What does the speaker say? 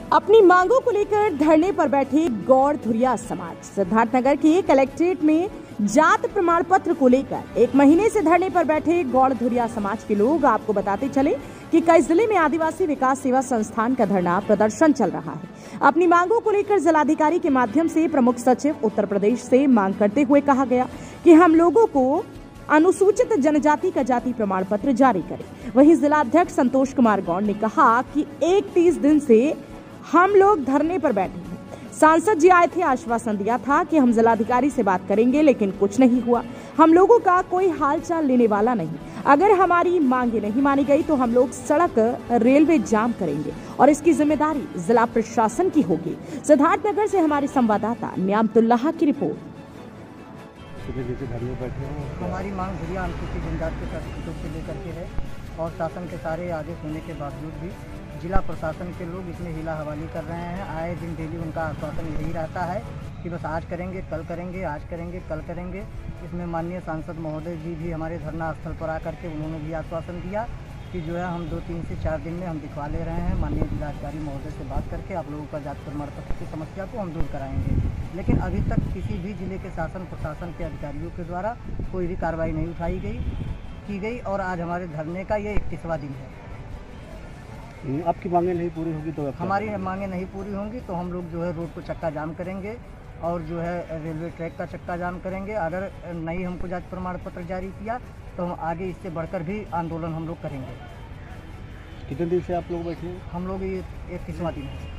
अपनी मांगों को लेकर धरने पर बैठे गौड़ धुरिया समाज। सिद्धार्थनगर के कलेक्ट्रेट में जात प्रमाण पत्र को लेकर 1 महीने से धरने पर बैठे गौड़ धुरिया समाज के लोग आपको बताते चले कि कई जिले में आदिवासी विकास सेवा संस्थान का धरना प्रदर्शन चल रहा है। अपनी मांगों को लेकर जिलाधिकारी के माध्यम से प्रमुख सचिव उत्तर प्रदेश से मांग करते हुए कहा गया कि हम लोगों को अनुसूचित जनजाति का जाति प्रमाण पत्र जारी करें। वहीं जिलाध्यक्ष संतोष कुमार गौड़ ने कहा कि 31 दिन से हम लोग धरने पर बैठे हैं। सांसद जी आए थे, आश्वासन दिया था कि हम जिलाधिकारी से बात करेंगे, लेकिन कुछ नहीं हुआ। हम लोगों का कोई हालचाल लेने वाला नहीं। अगर हमारी मांगे नहीं मानी गई तो हम लोग सड़क रेलवे जाम करेंगे और इसकी जिम्मेदारी जिला प्रशासन की होगी। सिद्धार्थनगर से हमारे संवाददाता नियामतुल्लाह की रिपोर्ट। हमारी मांग धुरिया अनुसूचित जनजाति के सर्टिफिकेट से लेकर के है और शासन के सारे आदेश होने के बावजूद भी जिला प्रशासन के लोग इसमें हिला हवाली कर रहे हैं। आए दिन डेली उनका आश्वासन यही रहता है कि बस आज करेंगे, कल करेंगे, आज करेंगे, कल करेंगे। इसमें माननीय सांसद महोदय जी भी हमारे धरना स्थल पर आकर के उन्होंने भी आश्वासन दिया कि जो है हम 2-3 से 4 दिन में हम दिखवा ले रहे हैं। माननीय जिलाधिकारी महोदय से बात करके आप लोगों का जाति प्रमाण पत्र की समस्या को हम दूर कराएंगे। लेकिन अभी तक किसी भी जिले के शासन प्रशासन के अधिकारियों के द्वारा कोई भी कार्रवाई नहीं की गई और आज हमारे धरने का ये 31वां दिन है। आपकी मांगें नहीं पूरी होगी तो हमारी मांगें नहीं पूरी होंगी तो हम लोग जो है रोड को चक्का जाम करेंगे और जो है रेलवे ट्रैक का चक्का जाम करेंगे। अगर नहीं हमको जाति प्रमाण पत्र जारी किया तो हम आगे इससे बढ़कर भी आंदोलन हम लोग करेंगे। कितने दिन से आप लोग बैठे हैं? हम लोग ये 31वां दिन है।